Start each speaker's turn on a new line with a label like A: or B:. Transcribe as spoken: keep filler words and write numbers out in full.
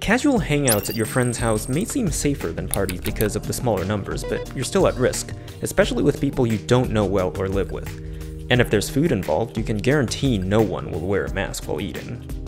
A: Casual hangouts at your friend's house may seem safer than parties because of the smaller numbers, but you're still at risk, especially with people you don't know well or live with. And if there's food involved, you can guarantee no one will wear a mask while eating.